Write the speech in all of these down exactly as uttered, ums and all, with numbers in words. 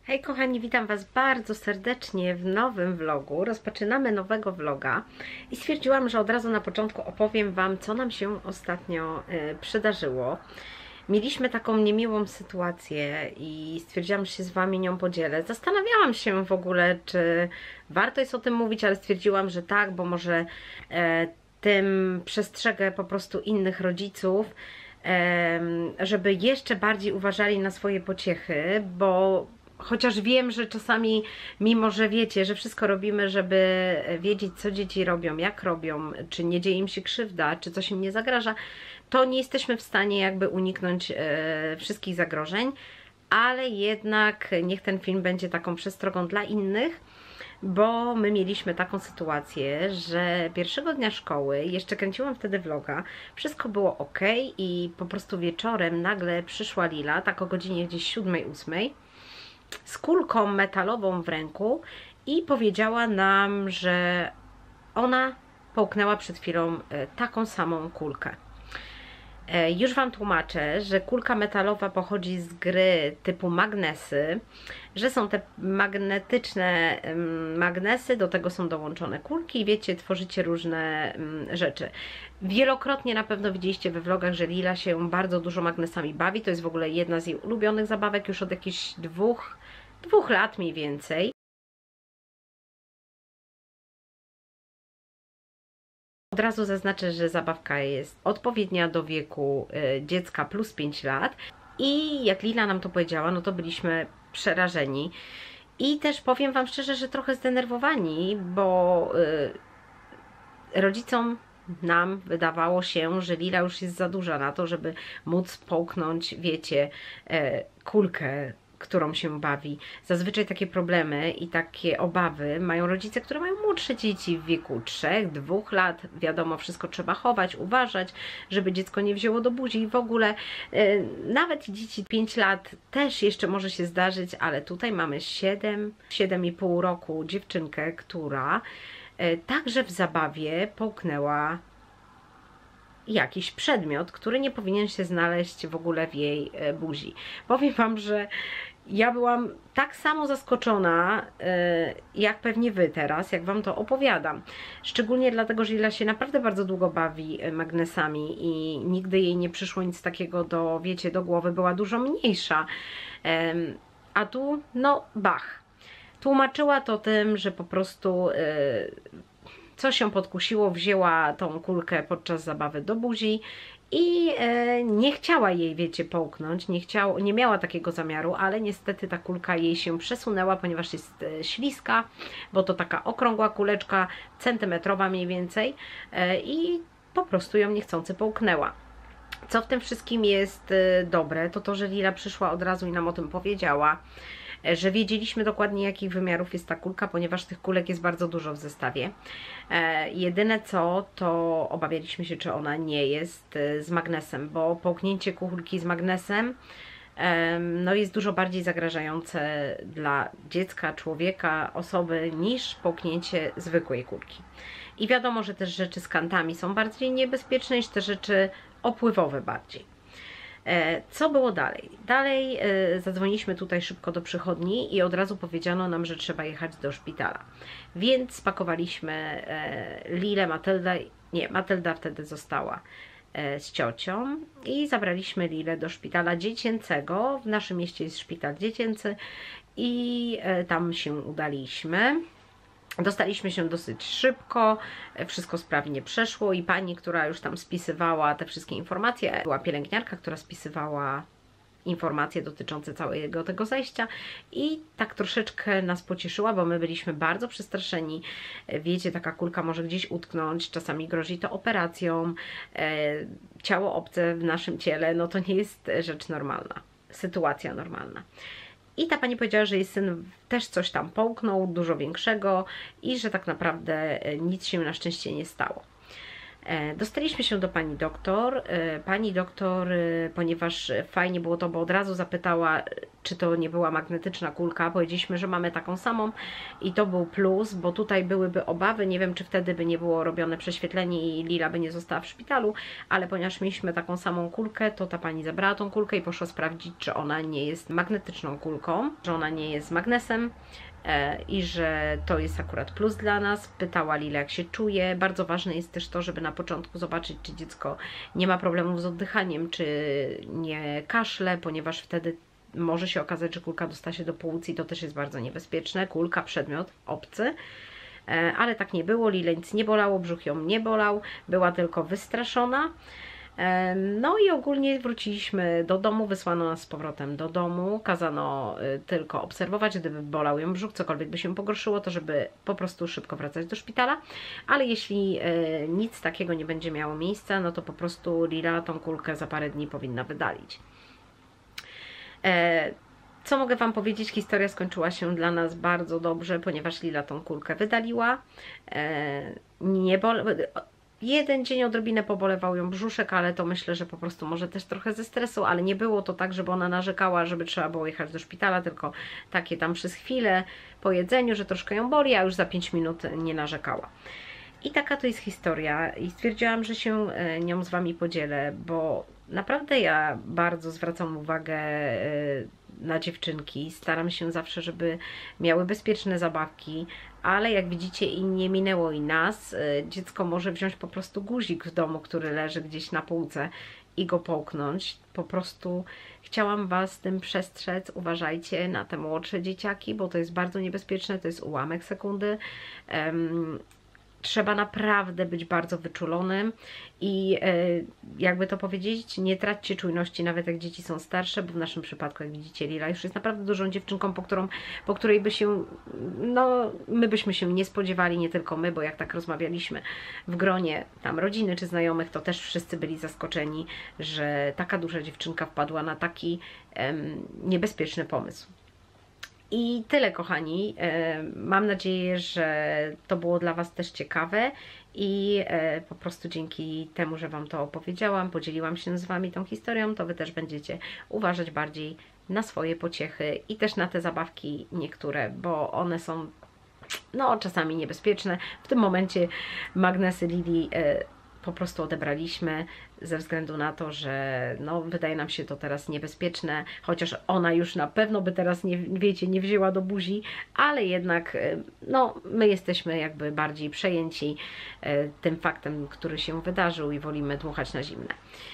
Hej kochani, witam Was bardzo serdecznie w nowym vlogu. Rozpoczynamy nowego vloga i stwierdziłam, że od razu na początku opowiem Wam, co nam się ostatnio y, przydarzyło. Mieliśmy taką niemiłą sytuację i stwierdziłam, że się z Wami nią podzielę. Zastanawiałam się w ogóle, czy warto jest o tym mówić, ale stwierdziłam, że tak, bo może e, tym przestrzegę po prostu innych rodziców, e, żeby jeszcze bardziej uważali na swoje pociechy, bo chociaż wiem, że czasami, mimo że wiecie, że wszystko robimy, żeby wiedzieć, co dzieci robią, jak robią, czy nie dzieje im się krzywda, czy coś im nie zagraża, to nie jesteśmy w stanie jakby uniknąć e, wszystkich zagrożeń, ale jednak niech ten film będzie taką przestrogą dla innych, bo my mieliśmy taką sytuację, że pierwszego dnia szkoły, jeszcze kręciłam wtedy vloga, wszystko było ok i po prostu wieczorem nagle przyszła Lila, tak o godzinie gdzieś siódmej, ósmej, z kulką metalową w ręku i powiedziała nam, że ona połknęła przed chwilą taką samą kulkę. Już Wam tłumaczę, że kulka metalowa pochodzi z gry typu magnesy, że są te magnetyczne magnesy, do tego są dołączone kulki i wiecie, tworzycie różne rzeczy. Wielokrotnie na pewno widzieliście we vlogach, że Lila się bardzo dużo magnesami bawi, to jest w ogóle jedna z jej ulubionych zabawek już od jakichś dwóch, dwóch lat mniej więcej. Od razu zaznaczę, że zabawka jest odpowiednia do wieku y, dziecka plus pięć lat i jak Lila nam to powiedziała, no to byliśmy przerażeni i też powiem Wam szczerze, że trochę zdenerwowani, bo y, rodzicom nam wydawało się, że Lila już jest za duża na to, żeby móc połknąć, wiecie, y, kulkę, którą się bawi. Zazwyczaj takie problemy i takie obawy mają rodzice, które mają młodsze dzieci w wieku trzech, dwóch lat. Wiadomo, wszystko trzeba chować, uważać, żeby dziecko nie wzięło do buzi i w ogóle yy, nawet dzieci pięć lat też jeszcze może się zdarzyć, ale tutaj mamy siedem, siedem i pół roku dziewczynkę, która yy, także w zabawie połknęła jakiś przedmiot, który nie powinien się znaleźć w ogóle w jej buzi. Powiem Wam, że ja byłam tak samo zaskoczona, jak pewnie Wy teraz, jak Wam to opowiadam. Szczególnie dlatego, że Lila się naprawdę bardzo długo bawi magnesami i nigdy jej nie przyszło nic takiego do, wiecie, do głowy, była dużo mniejsza. A tu, no, bach. Tłumaczyła to tym, że po prostu coś się podkusiło, wzięła tą kulkę podczas zabawy do buzi i e, nie chciała jej, wiecie, połknąć, nie, chciał, nie miała takiego zamiaru, ale niestety ta kulka jej się przesunęła, ponieważ jest e, śliska, bo to taka okrągła kuleczka, centymetrowa mniej więcej e, i po prostu ją niechcący połknęła. Co w tym wszystkim jest e, dobre, to to, że Lila przyszła od razu i nam o tym powiedziała, że wiedzieliśmy dokładnie, jakich wymiarów jest ta kulka, ponieważ tych kulek jest bardzo dużo w zestawie. E, jedyne co, to obawialiśmy się, czy ona nie jest e, z magnesem, bo połknięcie kulki z magnesem e, no jest dużo bardziej zagrażające dla dziecka, człowieka, osoby, niż połknięcie zwykłej kulki. I wiadomo, że też rzeczy z kantami są bardziej niebezpieczne niż te rzeczy opływowe bardziej. Co było dalej? Dalej zadzwoniliśmy tutaj szybko do przychodni i od razu powiedziano nam, że trzeba jechać do szpitala. Więc spakowaliśmy Lilę, Matyldę, nie, Matylda wtedy została z ciocią i zabraliśmy Lilę do szpitala dziecięcego. W naszym mieście jest szpital dziecięcy i tam się udaliśmy. Dostaliśmy się dosyć szybko, wszystko sprawnie przeszło i pani, która już tam spisywała te wszystkie informacje, była pielęgniarka, która spisywała informacje dotyczące całego tego zajścia i tak troszeczkę nas pocieszyła, bo my byliśmy bardzo przestraszeni. Wiecie, taka kulka może gdzieś utknąć, czasami grozi to operacją, ciało obce w naszym ciele, no to nie jest rzecz normalna, sytuacja normalna. I ta pani powiedziała, że jej syn też coś tam połknął, dużo większego i że tak naprawdę nic się na szczęście nie stało. Dostaliśmy się do pani doktor. Pani doktor, ponieważ fajnie było to, bo od razu zapytała, czy to nie była magnetyczna kulka. Powiedzieliśmy, że mamy taką samą i to był plus, bo tutaj byłyby obawy. Nie wiem, czy wtedy by nie było robione prześwietlenie i Lila by nie została w szpitalu, ale ponieważ mieliśmy taką samą kulkę, to ta pani zabrała tą kulkę i poszła sprawdzić, czy ona nie jest magnetyczną kulką, że ona nie jest magnesem. I że to jest akurat plus dla nas. Pytała Lila, jak się czuje. Bardzo ważne jest też to, żeby na początku zobaczyć, czy dziecko nie ma problemów z oddychaniem, czy nie kaszle, ponieważ wtedy może się okazać, że kulka dostała się do płuc i to też jest bardzo niebezpieczne. Kulka, przedmiot obcy. Ale tak nie było. Lilę nic nie bolało, brzuch ją nie bolał, była tylko wystraszona. No i ogólnie wróciliśmy do domu, wysłano nas z powrotem do domu, kazano tylko obserwować, gdyby bolał ją brzuch, cokolwiek by się pogorszyło, to żeby po prostu szybko wracać do szpitala, ale jeśli nic takiego nie będzie miało miejsca, no to po prostu Lila tą kulkę za parę dni powinna wydalić. Co mogę Wam powiedzieć? Historia skończyła się dla nas bardzo dobrze, ponieważ Lila tą kulkę wydaliła. Nie bol... Jeden dzień odrobinę pobolewał ją brzuszek, ale to myślę, że po prostu może też trochę ze stresu, ale nie było to tak, żeby ona narzekała, żeby trzeba było jechać do szpitala, tylko takie tam przez chwilę po jedzeniu, że troszkę ją boli, a już za pięć minut nie narzekała. I taka to jest historia i stwierdziłam, że się nią z Wami podzielę, bo naprawdę ja bardzo zwracam uwagę na dziewczynki, staram się zawsze, żeby miały bezpieczne zabawki, ale jak widzicie i nie minęło i nas, dziecko może wziąć po prostu guzik w domu, który leży gdzieś na półce i go połknąć. Po prostu chciałam Was tym przestrzec, uważajcie na te młodsze dzieciaki, bo to jest bardzo niebezpieczne, to jest ułamek sekundy. Um, Trzeba naprawdę być bardzo wyczulonym i e, jakby to powiedzieć, nie traćcie czujności nawet jak dzieci są starsze, bo w naszym przypadku, jak widzicie, Lila już jest naprawdę dużą dziewczynką, po, którą, po której by się, no my byśmy się nie spodziewali, nie tylko my, bo jak tak rozmawialiśmy w gronie tam rodziny czy znajomych, to też wszyscy byli zaskoczeni, że taka duża dziewczynka wpadła na taki em, niebezpieczny pomysł. I tyle, kochani. Mam nadzieję, że to było dla Was też ciekawe i po prostu dzięki temu, że Wam to opowiedziałam, podzieliłam się z Wami tą historią, to Wy też będziecie uważać bardziej na swoje pociechy i też na te zabawki niektóre, bo one są no czasami niebezpieczne. W tym momencie magnesy Lili po prostu odebraliśmy ze względu na to, że no, wydaje nam się to teraz niebezpieczne, chociaż ona już na pewno by teraz, nie, wiecie, nie wzięła do buzi, ale jednak no, my jesteśmy jakby bardziej przejęci tym faktem, który się wydarzył i wolimy dmuchać na zimne.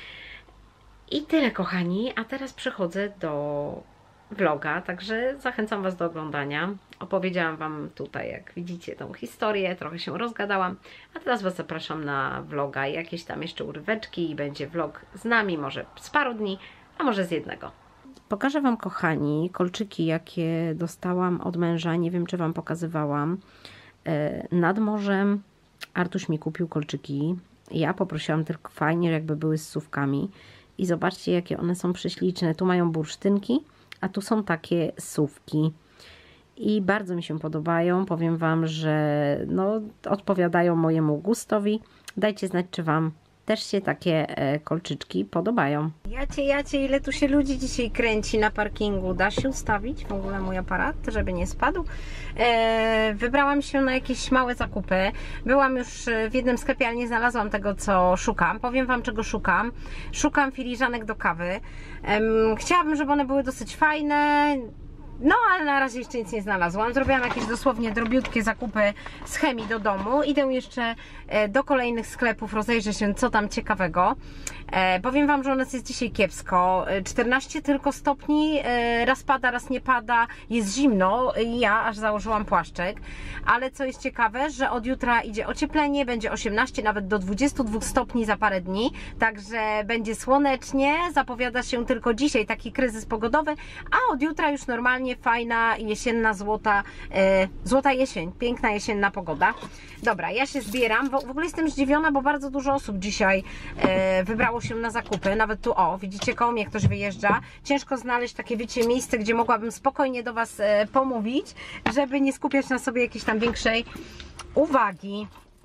I tyle, kochani, a teraz przechodzę do vloga, także zachęcam Was do oglądania. Opowiedziałam Wam tutaj, jak widzicie, tą historię, trochę się rozgadałam, a teraz Was zapraszam na vloga, jakieś tam jeszcze uryweczki i będzie vlog z nami, może z paru dni, a może z jednego. Pokażę Wam, kochani, kolczyki, jakie dostałam od męża, nie wiem, czy Wam pokazywałam. Nad morzem Artuś mi kupił kolczyki, ja poprosiłam tylko fajnie, jakby były z sówkami i zobaczcie, jakie one są prześliczne. Tu mają bursztynki, a tu są takie sówki i bardzo mi się podobają. Powiem Wam, że no, odpowiadają mojemu gustowi. Dajcie znać, czy Wam też się takie e, kolczyczki podobają. Jacie, jacie, ile tu się ludzi dzisiaj kręci na parkingu. Da się ustawić w ogóle mój aparat, żeby nie spadł. E, wybrałam się na jakieś małe zakupy. Byłam już w jednym sklepie, ale nie znalazłam tego, co szukam. Powiem Wam, czego szukam. Szukam filiżanek do kawy. E, chciałabym, żeby one były dosyć fajne. No, ale na razie jeszcze nic nie znalazłam. Zrobiłam jakieś dosłownie drobiutkie zakupy z chemii do domu. Idę jeszcze do kolejnych sklepów, rozejrzę się, co tam ciekawego. E, powiem Wam, że u nas jest dzisiaj kiepsko. czternaście tylko stopni, e, raz pada, raz nie pada. Jest zimno i ja aż założyłam płaszczek. Ale co jest ciekawe, że od jutra idzie ocieplenie, będzie osiemnaście, nawet do dwudziestu dwóch stopni za parę dni. Także będzie słonecznie. Zapowiada się tylko dzisiaj taki kryzys pogodowy, a od jutra już normalnie fajna, jesienna, złota, e, złota jesień, piękna jesienna pogoda. Dobra, ja się zbieram, w, w ogóle jestem zdziwiona, bo bardzo dużo osób dzisiaj e, wybrało się na zakupy, nawet tu, o, widzicie, koło mnie ktoś wyjeżdża. Ciężko znaleźć takie, wiecie, miejsce, gdzie mogłabym spokojnie do Was e, pomówić, żeby nie skupiać na sobie jakiejś tam większej uwagi.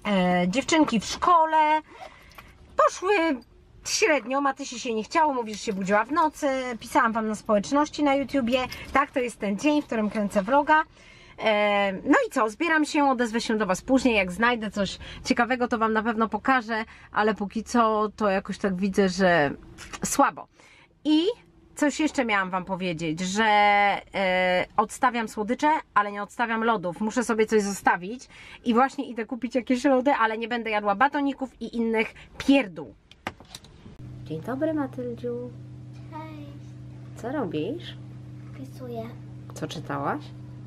E, dziewczynki w szkole poszły średnio, Matysi się nie chciało, mówi, że się budziła w nocy, pisałam Wam na społeczności na YouTubie, tak, to jest ten dzień, w którym kręcę vloga. E, no i co, zbieram się, odezwę się do Was później, jak znajdę coś ciekawego, to Wam na pewno pokażę, ale póki co to jakoś tak widzę, że słabo. I coś jeszcze miałam Wam powiedzieć, że e, odstawiam słodycze, ale nie odstawiam lodów. Muszę sobie coś zostawić i właśnie idę kupić jakieś lody, ale nie będę jadła batoników i innych pierdół. Dzień dobry, Matyldziu. Cześć. Co robisz? Pisuję. Co czytałaś?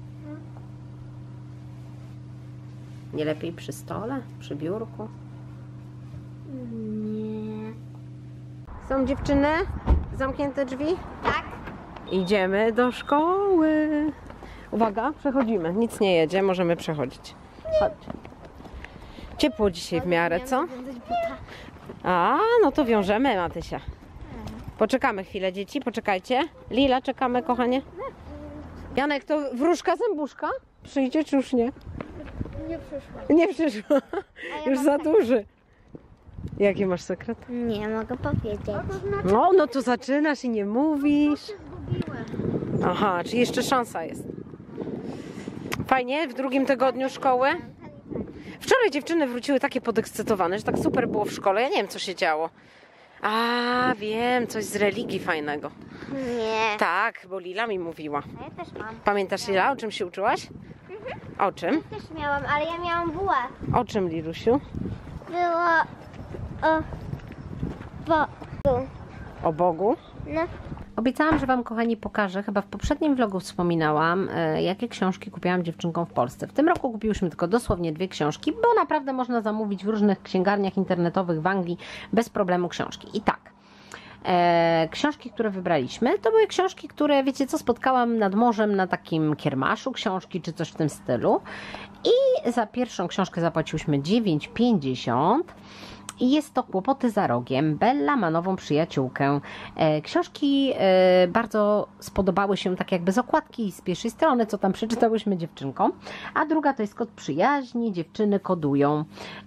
Nie lepiej przy stole, przy biurku? Nie. Są dziewczyny? Zamknięte drzwi? Tak? Idziemy do szkoły. Uwaga, przechodzimy. Nic nie jedzie, możemy przechodzić. Chodź. Ciepło dzisiaj w miarę, co? A, no to wiążemy, Matysia. Poczekamy chwilę, dzieci, poczekajcie. Lila, czekamy, kochanie. Janek, to wróżka zębuszka? Przyjdzie czy już nie? Nie przyszła. Nie przyszła. ja Już mam za sekret. duży. Jaki masz sekret? Nie mogę powiedzieć. No, no to zaczynasz i nie mówisz. Zgubiłem. Aha, czy jeszcze szansa jest. Fajnie, w drugim tygodniu szkoły. Wczoraj dziewczyny wróciły takie podekscytowane, że tak super było w szkole. Ja nie wiem, co się działo. A, wiem, coś z religii fajnego. Nie. Tak, bo Lila mi mówiła. A ja też mam. Pamiętasz, Lila, o czym się uczyłaś? O czym? Też miałam, ale ja miałam bułę. O czym, Lilusiu? Było o... Bo... O Bogu? No. Obiecałam, że Wam, kochani, pokażę, chyba w poprzednim vlogu wspominałam, e, jakie książki kupiłam dziewczynkom w Polsce. W tym roku kupiłyśmy tylko dosłownie dwie książki, bo naprawdę można zamówić w różnych księgarniach internetowych w Anglii bez problemu książki. I tak, e, książki, które wybraliśmy, to były książki, które, wiecie co, spotkałam nad morzem na takim kiermaszu książki, czy coś w tym stylu. I za pierwszą książkę zapłaciłyśmy dziewięć pięćdziesiąt. I jest to Kłopoty za rogiem. Bella ma nową przyjaciółkę. E, książki e, bardzo spodobały się tak jakby z okładki z pierwszej strony, co tam przeczytałyśmy dziewczynkom. A druga to jest Kod przyjaźni. Dziewczyny kodują.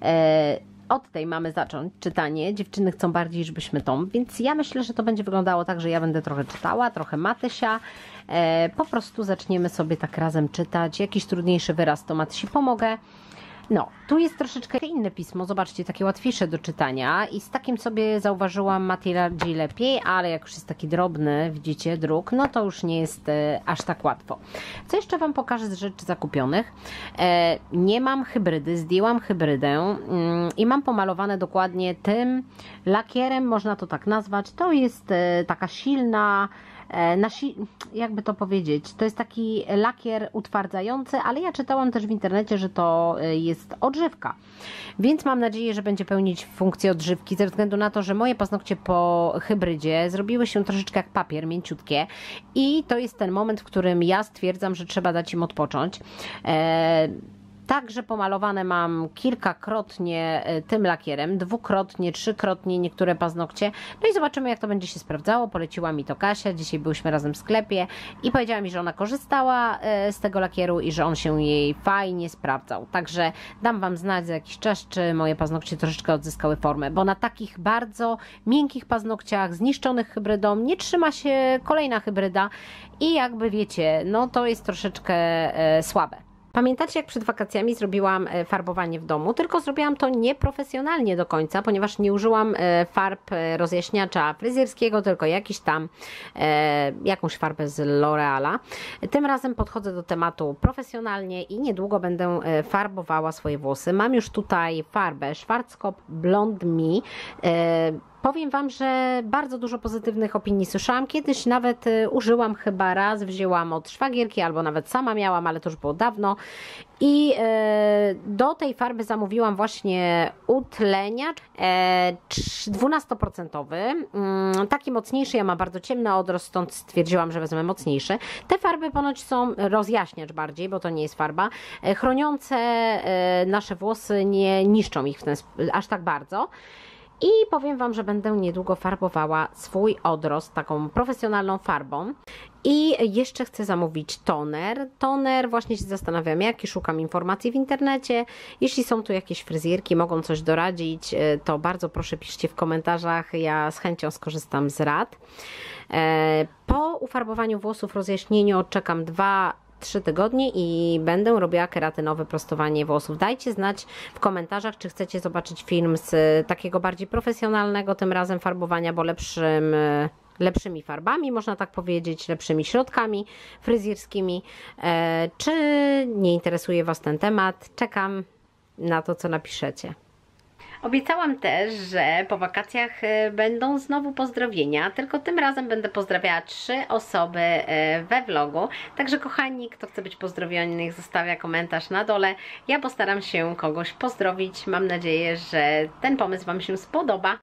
E, od tej mamy zacząć czytanie. Dziewczyny chcą bardziej, żebyśmy tą, więc ja myślę, że to będzie wyglądało tak, że ja będę trochę czytała, trochę Matysia. E, po prostu zaczniemy sobie tak razem czytać. Jakiś trudniejszy wyraz, to Matysi pomogę. No, tu jest troszeczkę inne pismo, zobaczcie, takie łatwiejsze do czytania i z takim sobie zauważyłam Matilda bardziej lepiej, ale jak już jest taki drobny, widzicie, druk, no to już nie jest e, aż tak łatwo. Co jeszcze Wam pokażę z rzeczy zakupionych? E, nie mam hybrydy, zdjęłam hybrydę mm, i mam pomalowane dokładnie tym lakierem, można to tak nazwać, to jest e, taka silna, Nasi, jakby to powiedzieć, to jest taki lakier utwardzający, ale ja czytałam też w internecie, że to jest odżywka, więc mam nadzieję, że będzie pełnić funkcję odżywki, ze względu na to, że moje paznokcie po hybrydzie zrobiły się troszeczkę jak papier, mięciutkie i to jest ten moment, w którym ja stwierdzam, że trzeba dać im odpocząć. Eee, Także pomalowane mam kilkakrotnie tym lakierem, dwukrotnie, trzykrotnie niektóre paznokcie. No i zobaczymy, jak to będzie się sprawdzało. Poleciła mi to Kasia, dzisiaj byłyśmy razem w sklepie i powiedziała mi, że ona korzystała z tego lakieru i że on się jej fajnie sprawdzał. Także dam Wam znać za jakiś czas, czy moje paznokcie troszeczkę odzyskały formę, bo na takich bardzo miękkich paznokciach, zniszczonych hybrydą, nie trzyma się kolejna hybryda i jakby wiecie, no to jest troszeczkę e, słabe. Pamiętacie, jak przed wakacjami zrobiłam farbowanie w domu, tylko zrobiłam to nieprofesjonalnie do końca, ponieważ nie użyłam farb rozjaśniacza fryzjerskiego, tylko jakiś tam, e, jakąś farbę z L'Oreala. Tym razem podchodzę do tematu profesjonalnie i niedługo będę farbowała swoje włosy. Mam już tutaj farbę Schwarzkopf Blond Me. E, Powiem Wam, że bardzo dużo pozytywnych opinii słyszałam. Kiedyś nawet y, użyłam chyba raz, wzięłam od szwagierki albo nawet sama miałam, ale to już było dawno. I y, do tej farby zamówiłam właśnie utleniacz e, dwanaście procent. Y, taki mocniejszy, ja mam bardzo ciemny odrost, stąd stwierdziłam, że wezmę mocniejszy. Te farby ponoć są rozjaśniacz bardziej, bo to nie jest farba. E, chroniące e, nasze włosy, nie niszczą ich w ten, aż tak bardzo. I powiem Wam, że będę niedługo farbowała swój odrost taką profesjonalną farbą. I jeszcze chcę zamówić toner. Toner, właśnie się zastanawiam jaki, szukam informacji w internecie. Jeśli są tu jakieś fryzjerki, mogą coś doradzić, to bardzo proszę piszcie w komentarzach, ja z chęcią skorzystam z rad. Po ufarbowaniu włosów, rozjaśnieniu odczekam dwa trzy tygodnie i będę robiła keratynowe prostowanie włosów. Dajcie znać w komentarzach, czy chcecie zobaczyć film z takiego bardziej profesjonalnego tym razem farbowania, bo lepszym, lepszymi farbami, można tak powiedzieć, lepszymi środkami fryzjerskimi. E, czy nie interesuje Was ten temat? Czekam na to, co napiszecie. Obiecałam też, że po wakacjach będą znowu pozdrowienia, tylko tym razem będę pozdrawiała trzy osoby we vlogu. Także kochani, kto chce być pozdrowiony, niech zostawia komentarz na dole. Ja postaram się kogoś pozdrowić. Mam nadzieję, że ten pomysł Wam się spodoba.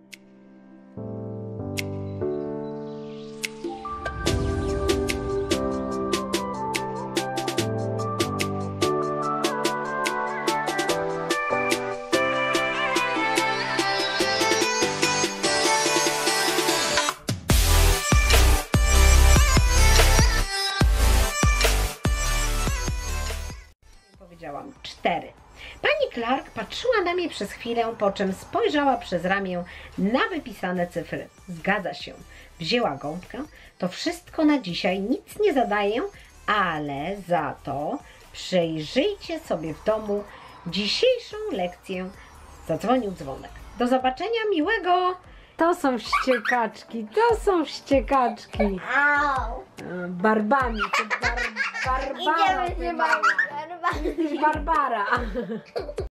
Powiedziałam cztery. Pani Clark patrzyła na mnie przez chwilę, po czym spojrzała przez ramię na wypisane cyfry. Zgadza się. Wzięła gąbkę. To wszystko na dzisiaj, nic nie zadaję, ale za to przejrzyjcie sobie w domu dzisiejszą lekcję. Zadzwonił dzwonek. Do zobaczenia, miłego! To są ściekaczki, to są ściekaczki. Au. Barbami, to bar, Barbara. Idziemy się bawić. Barbara.